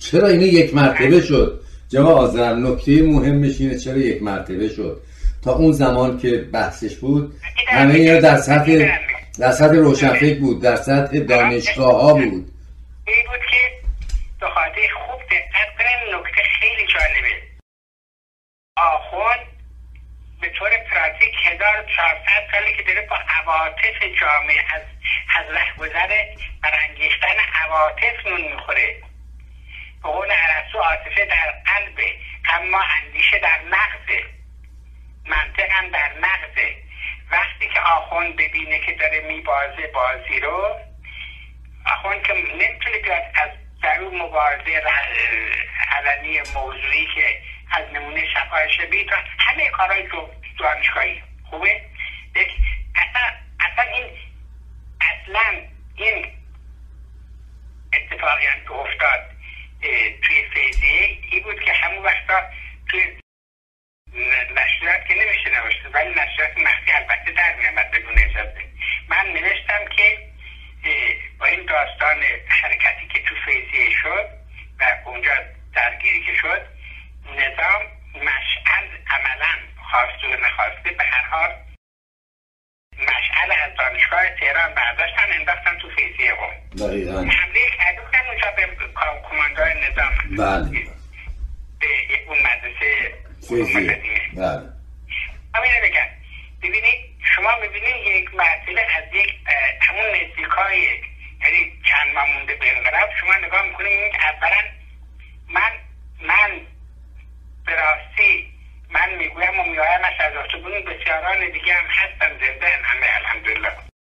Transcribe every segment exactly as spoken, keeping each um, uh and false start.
چرا اینو یک مرتبه شد؟ جناب آذر، نکته مهمش اینه چرا یک مرتبه شد. تا اون زمان که بحثش بود همه اینا در سطح در سطح روشنفکر بود، در سطح دانشگاه ها بود. این بود که به خاطر خوب دقت کنیم، نکته خیلی جالبه. آخوند به طور پراتیک هزار و چهارصد سالی که داره با عواطف جامعه از از رهگذر برانگیختن عواطف نون میخوره. به قول ارسطو عاطفه در قلبه، اما اندیشه در مغزه، منطق هم در مغزه. وقتی که آخوند ببینه که داره میبازه بازی رو، آخوند که نمیتونه بیاد از ضرور مبارزه علنی موضوعی که از نمونه شفای شبیه تا همه کارهای دانشگاهی خوبه. اصلا اصلا این اصلا این اتفاقی هم که افتاد توی فیزیک این بود که همون وقتا توی نشریات که نمیشه نوشته، ولی نشریات مخفی البته در میامد بدون اجازه. من نوشتم که با این داستان حرکتی که تو فیزیک شد و اونجا درگیری که شد، نظام مشعل عملا خواسته و نخواسته به هر حال مشعل از دانشگاه تهران برداشتن انداختن تو فیزیک قم. دقیقاً حمله کرده بودن اونجا به کماندار نظام. بله. به اون مدرسه فیزیک. بله. همینه بگم. ببینید شما ببینید یک مرتبه از یک همون نزدیکای یعنی چند ماه مونده به انقلاب شما نگاه میکنید این اولا من من به راستی من میگویم و میایمش از اتوبون بسیاران دیگه هم هستن زنده همه الحمدلله.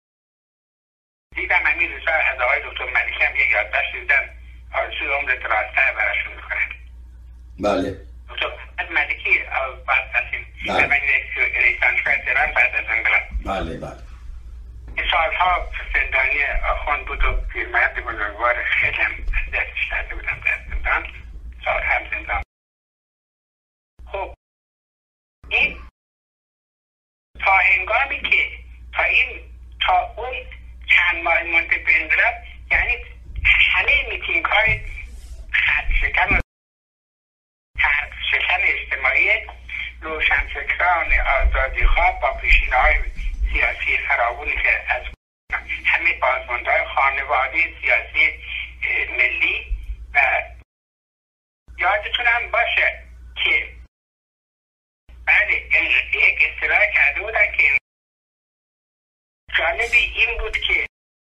دیدم همین روزا از آقای دکتر ملکی هم یه یادداشت دیدن آرزوی عمر درازتر براشون میکنن. بله. دکتر ملکی بعد هستیم رئیس دانشگاه تهران بعد از انقلاب. بله بله. سالها زندانی آخوند بود و پیرمرد بزرگوار خیلی هم دستش کرده بودم در زندان، سال هم زندان. خب این تا هنگامی که تا این تا اون چند ماه مونده به انقلاب، یعنی همه میتینگ های خط شکن و ترک شکن اجتماعی روشنفکران آزادیخواه با پیشینه های سیاسی فراوانی که از همه بازماندهای خانواده سیاسی ملی و یادتون هم باشه که بله یک اصطلاح کرده بودن که جالب این بود که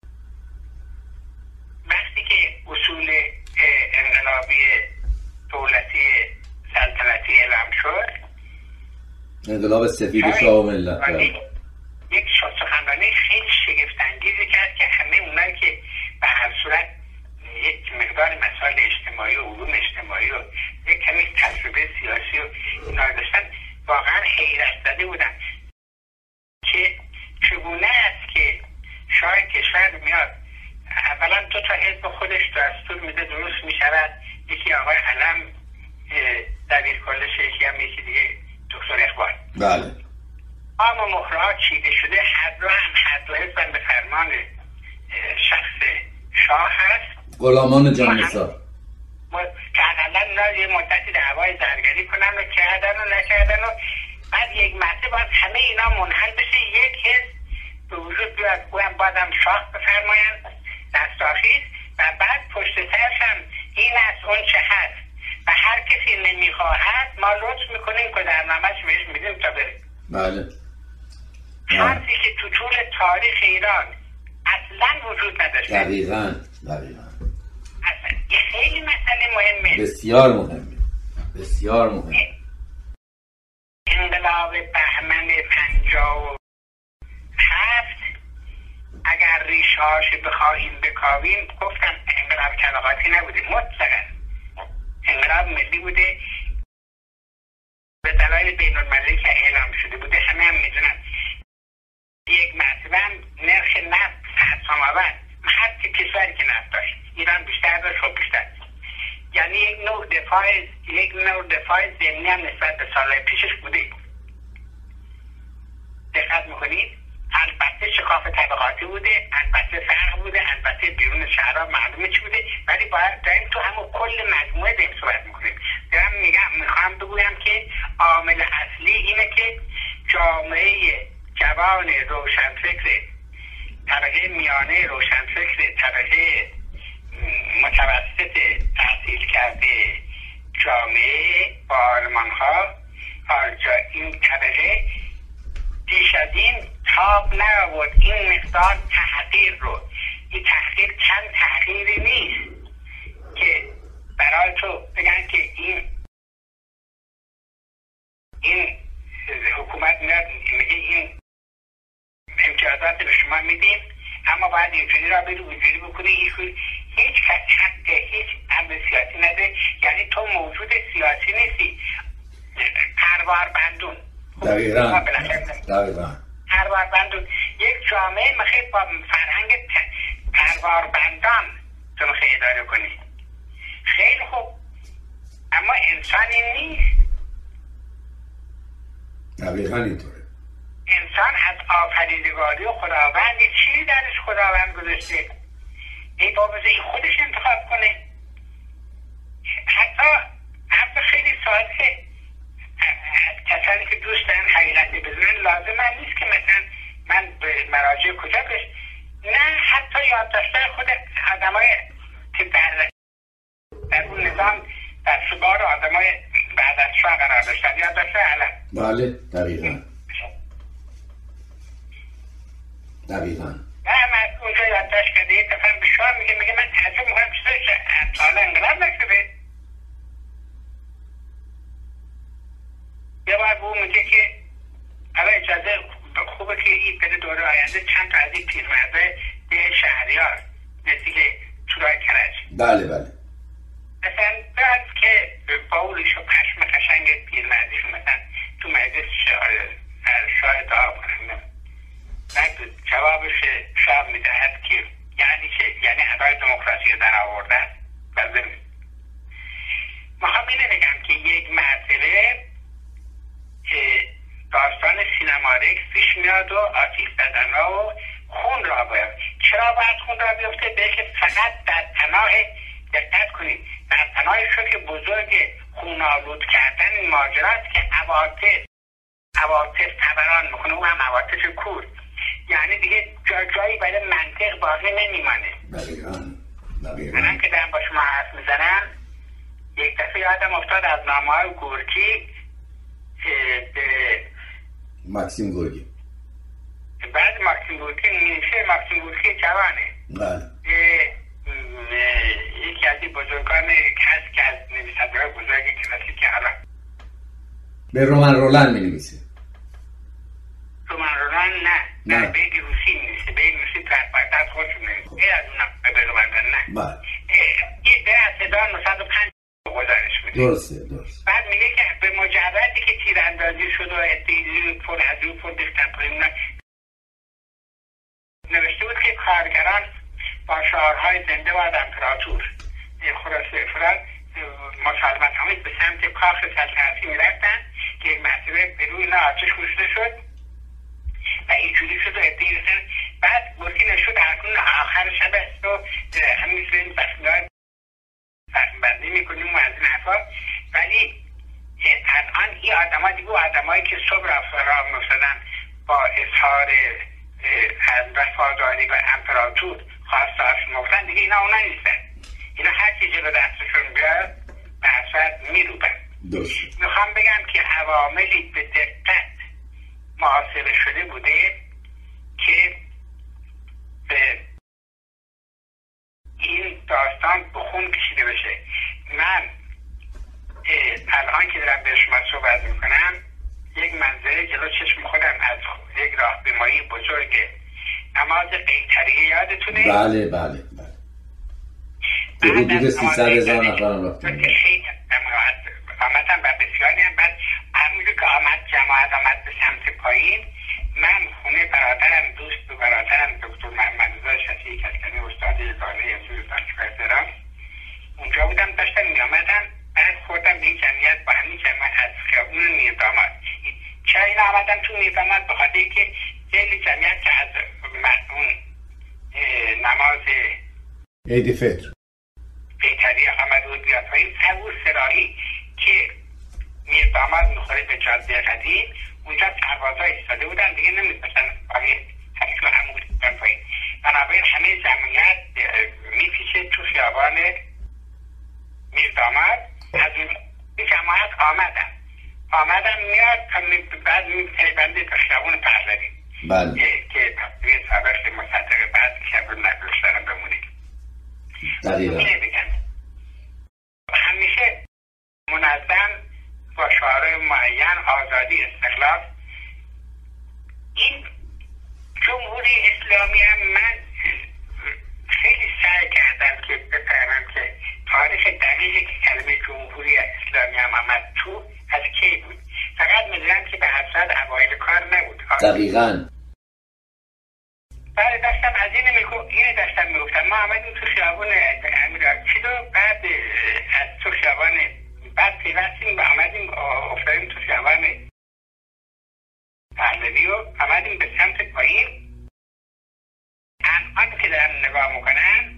وقتی که اصول انقلابی دولتی سلطنتی اعلام شد، انقلاب سفید شاه و ملت، یک سخنرانی خیلی شگفت‌انگیزی کرد که همه اونایی که به هر صورت یک مقدار مسائل اجتماعی و علوم اجتماعی و یک کمی تجربه سیاسی و اینا داشتن واقعا حیرت زده بودن که چگونه است که شاه کشور میاد اولا دو تا حزب خودش دستور میده درست میشود، یکی آقای علم دبیر کلش، یکی هم یکی دیگه دکتر اقبال. بله. اما مهرها چیده شده، هر دو هم هر دو حزب به فرمان شخص شاه هست، غلامان جانثار که اقلا یه مدتی دعوای زرگری کنن و کردن و نکردن و بعد یک مرتبه باید همه اینا منحل بشه، یک حزب به وجود بیاد گویم بازم شاه بفرماین دستاخیز و بعد پشت سرش هم این است اون چه هست و هر کسی نمیخواهد ما لطف میکنیم که در نامش بهش میدیم تا بره. بله. حرفی که تو طول تاریخ ایران اصلا وجود نداشته. دقیقاً دقیقاً. اصلا یه خیلی مسئله مهمه، بسیار مهمه، بسیار مهمه. انقلاب بهمن پنجاه و هفت اگر ریشهاش بخواهیم بکاویم، گفتم انقلاب طبقاتی نبوده، مطلقاً انقلاب ملی بوده، به دلایل بین المللی که اعلام شده بوده. همه هم میدونن یک مرتبه هم نرخ نفت حسام آورد، هر که کشوری که نفت داشت، ایران بیشتر داشت خب بیشتر، یعنی یک نوع دفاع یک نوع دفاع ضمنی هم نسبت به سالهای پیشش بوده. دقت میکنید؟ البته شکاف طبقاتی بوده، البته فرق بوده، البته بیرون شهرها معلومه چی بوده، ولی باید داریم تو همون کل مجموعه داریم صحبت میکنیم. دارم میگم میخوام بگویم که عامل اصلی اینه که جامعه جوان روشنفکر، طبقه میانه روشنفکر، طبقه متوسط تحصیل کرده جامعه با آرمان ها، این طبقه بیش از این تاب نبود این مقدار تحقیر رو. این تحقیر چند تحقیری نیست که برای تو بگن که این این حکومت میاد میگه این امتیازات به شما میدیم اما باید اینجوری را بری اونجوری بکنی. هیچ حق هیچ امر سیاسی نده، یعنی تو موجود سیاسی نیستی، پروار بندون. دقیقا دقیقا پروار بندون یک جامعه میخواد با فرهنگ پروار بندان تو میخواد اداره کنی. خیلی خوب، اما انسانی نیست. دقیقا اینطوره. انسان از آفریدگاری و خداوند چی درش خداوند گذاشته؟ ای بابا این خودش انتخاب کنه. حتی حتی خیلی ساده کسانی که دوست دارن حقیقتی بزنن لازم من نیست که مثلا من به مراجع کجا بش نه، حتی یادداشت‌های خود آدمای که در در اون نظام در شبار آدمای بعد از شاه قرار داشتن، یادداشت‌های علم. بله دقیقا دقیقا نه من اونجا یادداشت کرده یه دفعه به شاه میگه میگه من تعجب میکنم چطوری که حالا انقلاب نشده. یه بار به اون میگه که حالا اجازه خوبه که این بده دوره آینده چند تا از این پیرمرده به شهریار نزدیک تورای کرج. بله بله مثلا بعد که باولش و پشم قشنگ پیرمردیش مثلا تو مجلس شاه دعا کنم، بعد جوابش شاه میدهد که یعنی چه؟ یعنی ادای دموکراسی رو در آوردن. بله میخوام اینه بگم که یک مرتبه داستان سینما ریکس پیش میاد و آتیش زدن و خون را باید. چرا باید خون را بیفته؟ به که فقط در پناه، دقت کنید، در پناه شوک بزرگ خون آلود کردن این ماجراست که عواطف عواطف تبران میکنه، او هم عواطف کور، یعنی دیگه جا جایی برای منطق باقی نمیمانه. دقیقاً دقیقاً منم که دارم با شما حرف میزنم یک دفعه یادم افتاد از نامه های گورکی به ماکسیم گورکی. بعد ماکسیم گورکی میشه ماکسیم گورکی جوانه. بله. یکی از این بزرگان هست که از نویسنده‌های بزرگ کلاسیک حالا به رومن رولان می نویسه. رومن رولان نه نه به یک روسی می نویسه، به یک روسی پرپرده از خودش می نویسه. این از اون به رومن رولان نه. بله. این به از هزار و نهصد و پنج گزارش میده. درسته درست. بعد میگه که به مجردی که تیراندازی شد و اتیزی پر از اون پر دیفتن پایین نوشته بود که کارگران با شعارهای زنده باد امپراتور خلاصه فراد مسالمت همه به سمت کاخ سلطنتی میرفتن که یک مرتبه به روی اینا آتش کشیده شد و اینجوری شد و ادهی رسن. بعد گرگی نشد هرکون آخر شب است و همین مثل بخنهای بندی میکنیم و از این حرفا، ولی الان این آدم ها دیگه آدم هایی که صبح راه مفتدن با اظهار وفاداری و امپراتور خواستارشون مفتن، دیگه اینا اونا نیستن. اینا هر چی جلو دستشون بیاد به اصفت میروبن. میخوام بگم که عواملی به دقت محاصره شده بوده که به این داستان به خون کشیده بشه. من الان که دارم به شما صحبت میکنم یک منظره جلو چشم خودم از یک راهپیمایی بزرگ نماز قیصریه یادتونه؟ بله بله بله. به حدود سیصد هزار نفر هم رفتن. آمدن و بسیاری هم. بعد همونجور که آمد جماعت آمد به سمت پایین، من خونه برادرم دوست و برادرم دکتر محمد رضا شفیعی کسکنی استاد یگانه امروز دانشگاه تهران اونجا بودم، داشتم می آمدم. بعد خوردم به این جمعیت با همین جمعیت از خیابون نیرداماد. چرا این آمدم تو نیرداماد؟ بخاطر اینکه خیلی جمعیت که عید فطر فیتری آمد بود بیاد پایین. سبور سراحی که میر داماد میخوره به جاده قدیم، اونجا سربازا ایستاده بودن دیگه نمیتونستن باقی هرکو همون بودن پایین. بنابراین همه جمعیت میپیشه تو خیابان میر داماد. از این جماعت آمدن آمدن میاد تا بعد میپیونده به خیابون پهلوی بله که تصویر سابق مصدق بعد خیابون نگرشتن بمونید. دقیقا همیشه منظم با شعار معین آزادی استقلال. این جمهوری اسلامی هم من خیلی سعی کردم که بفهمم که تاریخ دقیقی که کلمه جمهوری اسلامی هم آمد تو از کی بود. فقط میدونم که به حسرت اوایل کار نبود. دقیقاً بعد داشتم از این میگو اینه داشتم میگفتم ما آمدیم تو خیابون امیرآبادی و بعد از تو خیابان بعد پیوستیم و آمدیم افتادیم تو خیابان پهلوی و آمدیم به سمت پایین. الان که دارم نگاه میکنم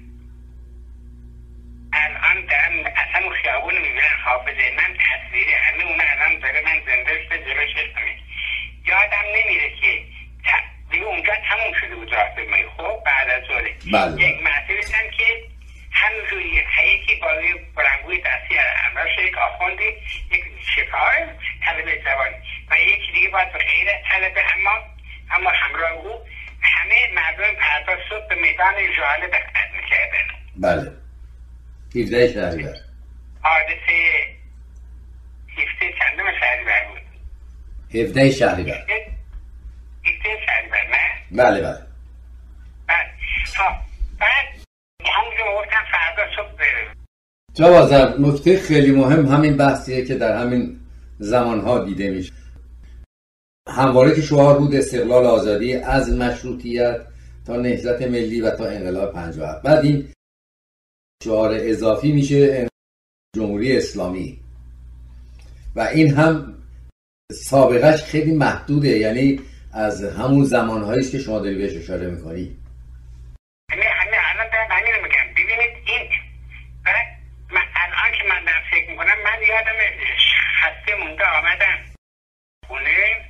الان دارم اصلا اون خیابون میبینم حافظه من تصویری همه اون الان داره من زنده شده جلوش هستم. یادم نمیره که دیگه اونجا تموم شده بود راهپیمایی. خب بعد از ظهر بله. یک مرتبه هم که همینجوری یکی با یه بلنگوی دستی همراهش یک آخوندی یک شفاهای طلبه زبانی و یکی دیگه باید به غیر طلبه اما اما همراه او همه مردم فردا صبح به میدان ژاله دقت میکردن. بله هفده شهریور حادثه هفده چندم شهریور بود؟ هفده شهریور هفده شهریور نه؟ بله بله بعد بعد همونجا گفتم فردا صبح برم. جواد آذر نکته خیلی مهم همین بحثیه که در همین زمانها دیده میشه. همواره که شعار بود استقلال آزادی از مشروطیت تا نهضت ملی و تا انقلاب پنجاه و هفت. بعد این شعار اضافی میشه جمهوری اسلامی و این هم سابقهش خیلی محدوده، یعنی از همون زمانهایی که شما داری بهش اشاره میکنی. همه همه الان دارم همین رو میگم. ببینید این بعد من الان که من دارم فکر میکنم من یادم خسته مونده آمدم خونه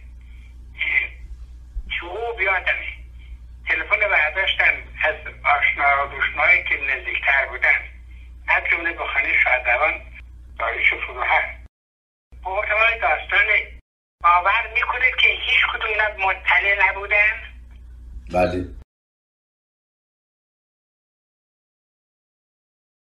چوب یادمه تلفن برداشتم از آشنا دوشنایی که نزدیکتر بودن از جمله به خانه شادروان داریوش فروهر. محتوای داستان باور میکنید که هیچ کدوم اینا مطلع نبودن؟ بله